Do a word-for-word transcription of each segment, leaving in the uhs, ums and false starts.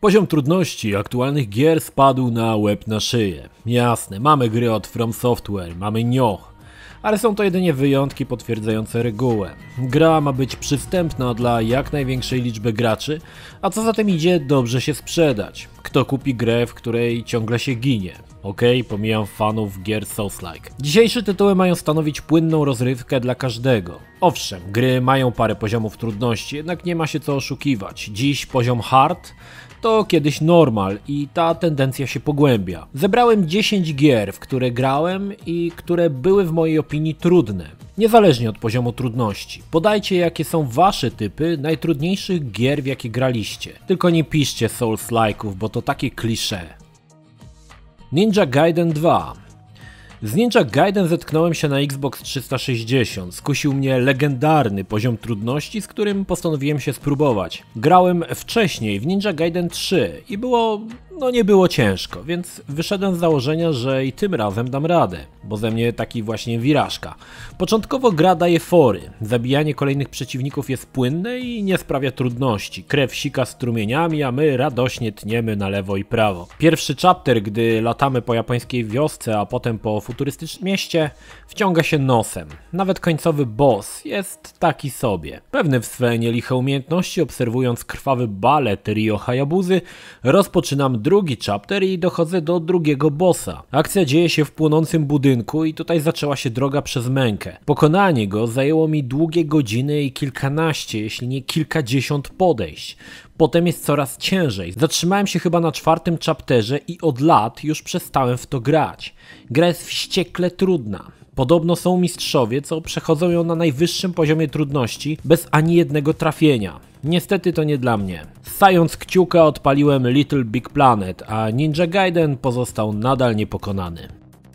Poziom trudności aktualnych gier spadł na łeb na szyję. Jasne, mamy gry od From Software, mamy Nioh, ale są to jedynie wyjątki potwierdzające regułę. Gra ma być przystępna dla jak największej liczby graczy, a co za tym idzie, dobrze się sprzedać. Kto kupi grę, w której ciągle się ginie? Okej, okay, pomijam fanów gier Souls-like. Dzisiejsze tytuły mają stanowić płynną rozrywkę dla każdego. Owszem, gry mają parę poziomów trudności, jednak nie ma się co oszukiwać. Dziś poziom hard to kiedyś normal i ta tendencja się pogłębia. Zebrałem dziesięć gier, w które grałem i które były w mojej opinii trudne, niezależnie od poziomu trudności. Podajcie, jakie są wasze typy najtrudniejszych gier, w jakie graliście. Tylko nie piszcie Souls-like'ów, bo to takie klisze. Ninja Gaiden dwa. Z Ninja Gaiden zetknąłem się na Xbox trzysta sześćdziesiąt, skusił mnie legendarny poziom trudności, z którym postanowiłem się spróbować. Grałem wcześniej w Ninja Gaiden trzy i było, no nie było ciężko, więc wyszedłem z założenia, że i tym razem dam radę, bo ze mnie taki właśnie wirażka. Początkowo gra daje fory, zabijanie kolejnych przeciwników jest płynne i nie sprawia trudności, krew sika strumieniami, a my radośnie tniemy na lewo i prawo. Pierwszy chapter, gdy latamy po japońskiej wiosce, a potem po futurystycznym mieście, wciąga się nosem. Nawet końcowy boss jest taki sobie. Pewny w swe nieliche umiejętności, obserwując krwawy balet Ryo Hayabuzy, rozpoczynam drugi chapter i dochodzę do drugiego bossa. Akcja dzieje się w płonącym budynku i tutaj zaczęła się droga przez mękę. Pokonanie go zajęło mi długie godziny i kilkanaście, jeśli nie kilkadziesiąt podejść. Potem jest coraz ciężej. Zatrzymałem się chyba na czwartym chapterze i od lat już przestałem w to grać. Gra jest wściekle trudna. Podobno są mistrzowie, co przechodzą ją na najwyższym poziomie trudności bez ani jednego trafienia. Niestety to nie dla mnie. Ssając kciuka odpaliłem Little Big Planet, a Ninja Gaiden pozostał nadal niepokonany.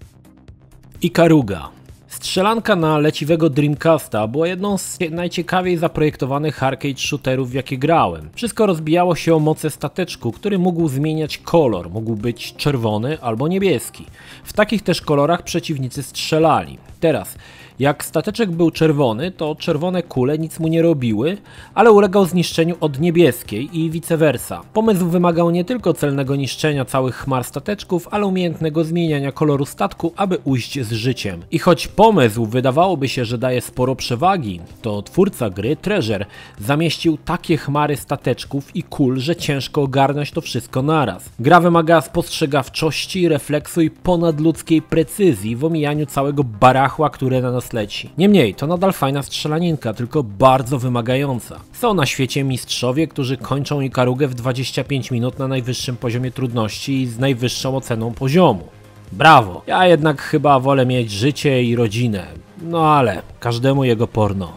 Ikaruga. Strzelanka na leciwego Dreamcasta była jedną z najciekawiej zaprojektowanych arcade shooterów, w jakie grałem. Wszystko rozbijało się o moce stateczku, który mógł zmieniać kolor, mógł być czerwony albo niebieski. W takich też kolorach przeciwnicy strzelali. Teraz, jak stateczek był czerwony, to czerwone kule nic mu nie robiły, ale ulegał zniszczeniu od niebieskiej i vice versa. Pomysł wymagał nie tylko celnego niszczenia całych chmar stateczków, ale umiejętnego zmieniania koloru statku, aby ujść z życiem. I choć pomysł wydawałoby się, że daje sporo przewagi, to twórca gry, Treasure, zamieścił takie chmary stateczków i kul, że ciężko ogarnąć to wszystko naraz. Gra wymaga spostrzegawczości, refleksu i ponadludzkiej precyzji w omijaniu całego barachła, które na nas leci. Niemniej, to nadal fajna strzelaninka, tylko bardzo wymagająca. Są na świecie mistrzowie, którzy kończą Ikarugę w dwadzieścia pięć minut na najwyższym poziomie trudności i z najwyższą oceną poziomu. Brawo! Ja jednak chyba wolę mieć życie i rodzinę. No ale, każdemu jego porno.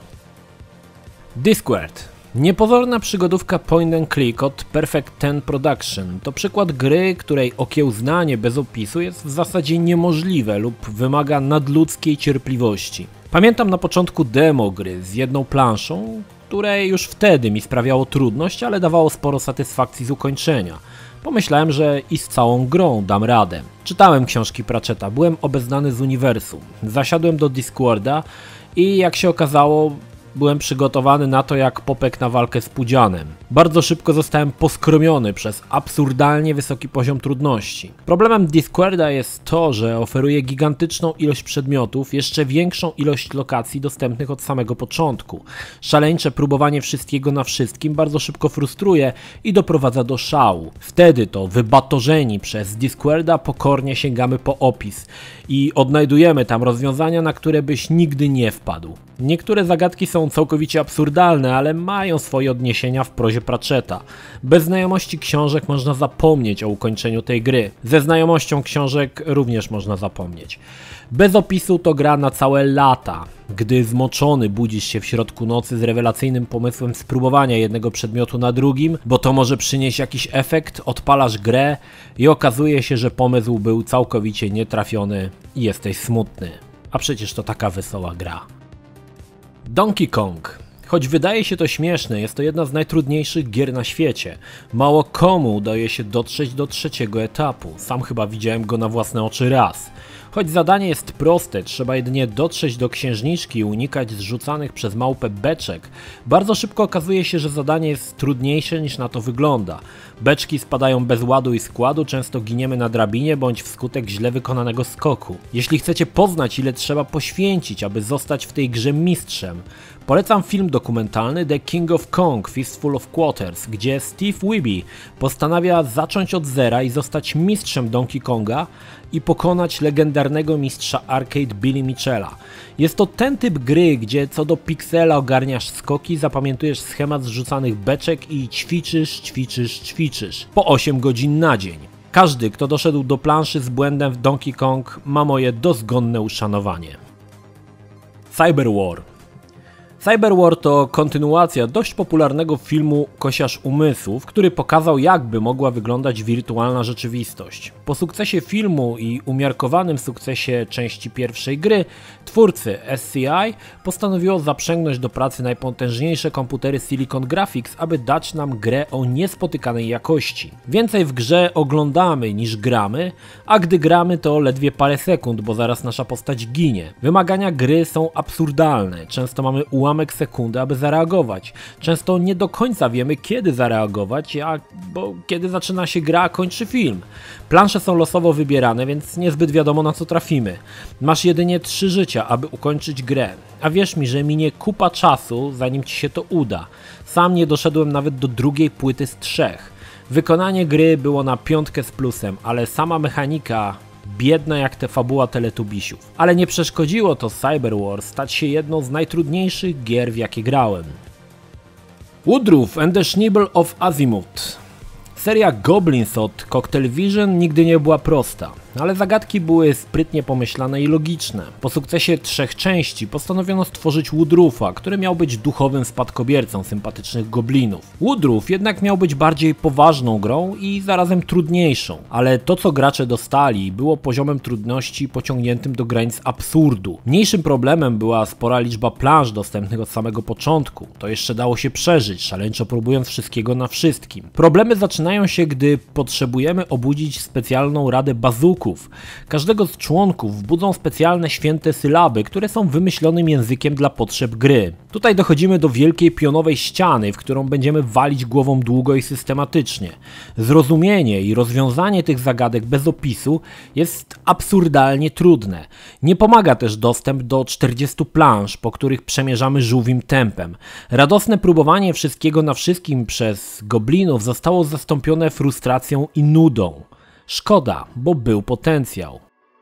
Discworld. Niepozorna przygodówka point and click od Perfect Ten Production to przykład gry, której okiełznanie bez opisu jest w zasadzie niemożliwe lub wymaga nadludzkiej cierpliwości. Pamiętam na początku demo gry z jedną planszą, które już wtedy mi sprawiało trudność, ale dawało sporo satysfakcji z ukończenia. Pomyślałem, że i z całą grą dam radę. Czytałem książki Pratchetta, byłem obeznany z uniwersum. Zasiadłem do Discworlda i jak się okazało, byłem przygotowany na to jak popek na walkę z pudzianem. Bardzo szybko zostałem poskromiony przez absurdalnie wysoki poziom trudności. Problemem Discworlda jest to, że oferuje gigantyczną ilość przedmiotów, jeszcze większą ilość lokacji dostępnych od samego początku. Szaleńcze próbowanie wszystkiego na wszystkim bardzo szybko frustruje i doprowadza do szału. Wtedy to wybatorzeni przez Discworlda pokornie sięgamy po opis i odnajdujemy tam rozwiązania, na które byś nigdy nie wpadł. Niektóre zagadki są całkowicie absurdalne, ale mają swoje odniesienia w prozie Pratchetta. Bez znajomości książek można zapomnieć o ukończeniu tej gry. Ze znajomością książek również można zapomnieć. Bez opisu to gra na całe lata. Gdy zmoczony budzisz się w środku nocy z rewelacyjnym pomysłem spróbowania jednego przedmiotu na drugim, bo to może przynieść jakiś efekt, odpalasz grę i okazuje się, że pomysł był całkowicie nietrafiony i jesteś smutny. A przecież to taka wesoła gra. Donkey Kong. Choć wydaje się to śmieszne, jest to jedna z najtrudniejszych gier na świecie. Mało komu udaje się dotrzeć do trzeciego etapu. Sam chyba widziałem go na własne oczy raz. Choć zadanie jest proste, trzeba jedynie dotrzeć do księżniczki i unikać zrzucanych przez małpę beczek, bardzo szybko okazuje się, że zadanie jest trudniejsze niż na to wygląda. Beczki spadają bez ładu i składu, często giniemy na drabinie bądź wskutek źle wykonanego skoku. Jeśli chcecie poznać, ile trzeba poświęcić, aby zostać w tej grze mistrzem, polecam film dokumentalny The King of Kong Fistful of Quarters, gdzie Steve Wiebe postanawia zacząć od zera i zostać mistrzem Donkey Konga i pokonać legendarnego mistrza arcade Billy Mitchella. Jest to ten typ gry, gdzie co do piksela ogarniasz skoki, zapamiętujesz schemat zrzucanych beczek i ćwiczysz, ćwiczysz, ćwiczysz. Po osiem godzin na dzień. Każdy, kto doszedł do planszy z błędem w Donkey Kong, ma moje dozgonne uszanowanie. Cyber War. Cyber War to kontynuacja dość popularnego filmu Kosiarz Umysłów, który pokazał, jakby mogła wyglądać wirtualna rzeczywistość. Po sukcesie filmu i umiarkowanym sukcesie części pierwszej gry, twórcy S C I postanowiło zaprzęgnąć do pracy najpotężniejsze komputery Silicon Graphics, aby dać nam grę o niespotykanej jakości. Więcej w grze oglądamy niż gramy, a gdy gramy to ledwie parę sekund, bo zaraz nasza postać ginie. Wymagania gry są absurdalne, często mamy ułamek sekundy, aby zareagować. Często nie do końca wiemy, kiedy zareagować, a, bo kiedy zaczyna się gra, a kończy film. Plansze są losowo wybierane, więc niezbyt wiadomo, na co trafimy. Masz jedynie trzy życia, aby ukończyć grę. A wierz mi, że minie kupa czasu, zanim ci się to uda. Sam nie doszedłem nawet do drugiej płyty z trzech. Wykonanie gry było na piątkę z plusem, ale sama mechanika biedna jak te fabuła Teletubisiów. Ale nie przeszkodziło to Cyber War stać się jedną z najtrudniejszych gier, w jakie grałem. Woodruff and the Schnibble of Azimuth. Seria Goblins od Cocktail Vision nigdy nie była prosta, ale zagadki były sprytnie pomyślane i logiczne. Po sukcesie trzech części postanowiono stworzyć Woodruffa, który miał być duchowym spadkobiercą sympatycznych goblinów. Woodruff jednak miał być bardziej poważną grą i zarazem trudniejszą, ale to, co gracze dostali, było poziomem trudności pociągniętym do granic absurdu. Mniejszym problemem była spora liczba planż dostępnych od samego początku. To jeszcze dało się przeżyć, szaleńczo próbując wszystkiego na wszystkim. Problemy zaczynają się, gdy potrzebujemy obudzić specjalną radę bazuków. Każdego z członków budzą specjalne święte sylaby, które są wymyślonym językiem dla potrzeb gry. Tutaj dochodzimy do wielkiej pionowej ściany, w którą będziemy walić głową długo i systematycznie. Zrozumienie i rozwiązanie tych zagadek bez opisu jest absurdalnie trudne. Nie pomaga też dostęp do czterdziestu planż, po których przemierzamy żółwim tempem. Radosne próbowanie wszystkiego na wszystkim przez goblinów zostało zastąpione frustracją i nudą. Szkoda, bo był potencjał.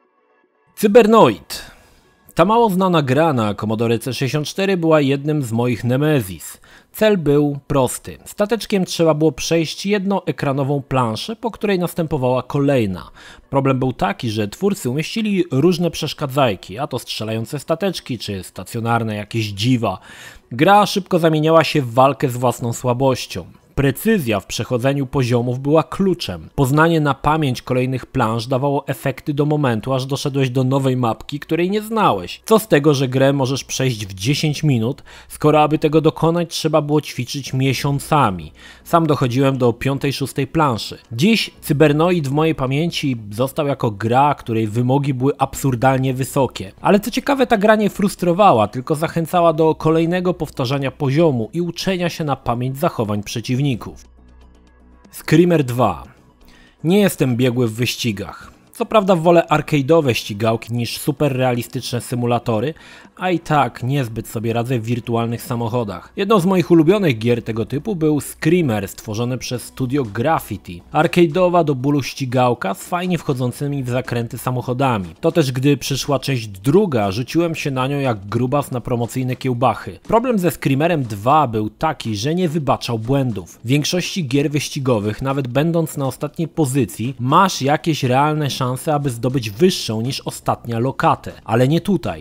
Cybernoid. Ta mało znana gra na Commodore C sześćdziesiąt cztery była jednym z moich nemezis. Cel był prosty. Stateczkiem trzeba było przejść jednoekranową planszę, po której następowała kolejna. Problem był taki, że twórcy umieścili różne przeszkadzajki, a to strzelające stateczki, czy stacjonarne jakieś dziwa. Gra szybko zamieniała się w walkę z własną słabością. Precyzja w przechodzeniu poziomów była kluczem. Poznanie na pamięć kolejnych planż dawało efekty do momentu, aż doszedłeś do nowej mapki, której nie znałeś. Co z tego, że grę możesz przejść w dziesięć minut, skoro aby tego dokonać trzeba było ćwiczyć miesiącami. Sam dochodziłem do piątej, szóstej planszy. Dziś Cybernoid w mojej pamięci został jako gra, której wymogi były absurdalnie wysokie. Ale co ciekawe, ta gra nie frustrowała, tylko zachęcała do kolejnego powtarzania poziomu i uczenia się na pamięć zachowań przeciwników. Screamer dwa. Nie jestem biegły w wyścigach. Co prawda wolę arcade'owe ścigałki niż super realistyczne symulatory, a i tak niezbyt sobie radzę w wirtualnych samochodach. Jedną z moich ulubionych gier tego typu był Screamer, stworzony przez studio Graffiti. Arcade'owa do bólu ścigałka z fajnie wchodzącymi w zakręty samochodami. To też gdy przyszła część druga, rzuciłem się na nią jak grubas na promocyjne kiełbachy. Problem ze Screamerem dwa był taki, że nie wybaczał błędów. W większości gier wyścigowych, nawet będąc na ostatniej pozycji, masz jakieś realne szanse, aby zdobyć wyższą niż ostatnia lokatę. Ale nie tutaj. W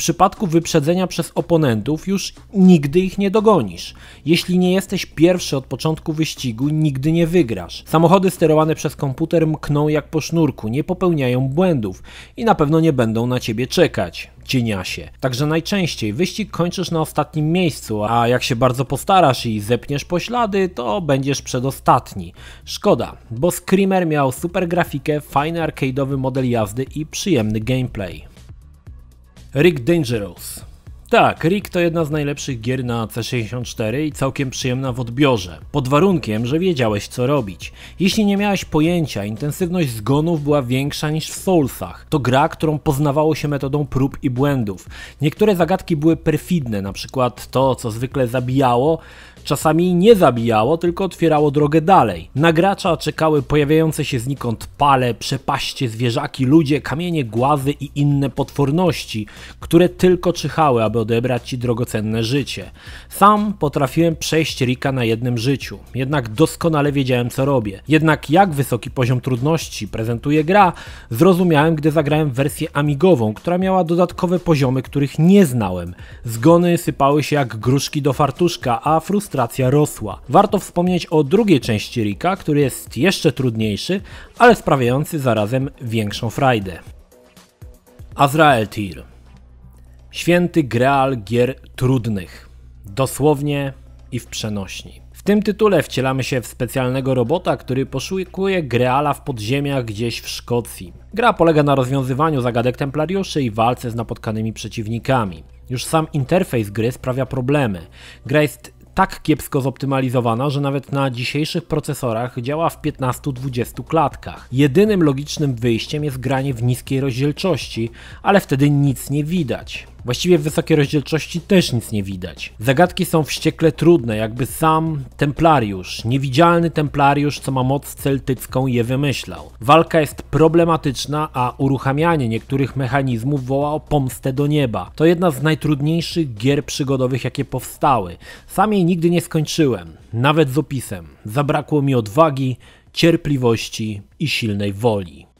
przypadku wyprzedzenia przez oponentów już nigdy ich nie dogonisz. Jeśli nie jesteś pierwszy od początku wyścigu, nigdy nie wygrasz. Samochody sterowane przez komputer mkną jak po sznurku, nie popełniają błędów i na pewno nie będą na ciebie czekać, cieniasie. Także najczęściej wyścig kończysz na ostatnim miejscu, a jak się bardzo postarasz i zepniesz poślady, to będziesz przedostatni. Szkoda, bo Screamer miał super grafikę, fajny arcade'owy model jazdy i przyjemny gameplay. Rick Dangerous. Tak, Rick to jedna z najlepszych gier na C sześćdziesiąt cztery i całkiem przyjemna w odbiorze, pod warunkiem, że wiedziałeś co robić. Jeśli nie miałeś pojęcia, intensywność zgonów była większa niż w Soulsach. To gra, którą poznawało się metodą prób i błędów. Niektóre zagadki były perfidne, na przykład to, co zwykle zabijało, czasami nie zabijało, tylko otwierało drogę dalej. Na gracza czekały pojawiające się znikąd pale, przepaście, zwierzaki, ludzie, kamienie, głazy i inne potworności, które tylko czyhały, aby odebrać ci drogocenne życie. Sam potrafiłem przejść Ricka na jednym życiu, jednak doskonale wiedziałem co robię. Jednak jak wysoki poziom trudności prezentuje gra, zrozumiałem, gdy zagrałem wersję amigową, która miała dodatkowe poziomy, których nie znałem. Zgony sypały się jak gruszki do fartuszka, a frustracja Frustracja rosła. Warto wspomnieć o drugiej części Ricka, który jest jeszcze trudniejszy, ale sprawiający zarazem większą frajdę. Azrael Tyr. Święty greal gier trudnych. Dosłownie i w przenośni. W tym tytule wcielamy się w specjalnego robota, który poszukuje greala w podziemiach gdzieś w Szkocji. Gra polega na rozwiązywaniu zagadek templariuszy i walce z napotkanymi przeciwnikami. Już sam interfejs gry sprawia problemy. Gra jest tak kiepsko zoptymalizowana, że nawet na dzisiejszych procesorach działa w piętnastu do dwudziestu klatkach. Jedynym logicznym wyjściem jest granie w niskiej rozdzielczości, ale wtedy nic nie widać. Właściwie w wysokiej rozdzielczości też nic nie widać. Zagadki są wściekle trudne, jakby sam Templariusz, niewidzialny Templariusz, co ma moc celtycką, je wymyślał. Walka jest problematyczna, a uruchamianie niektórych mechanizmów woła o pomstę do nieba. To jedna z najtrudniejszych gier przygodowych, jakie powstały. Sam jej nigdy nie skończyłem, nawet z opisem. Zabrakło mi odwagi, cierpliwości i silnej woli.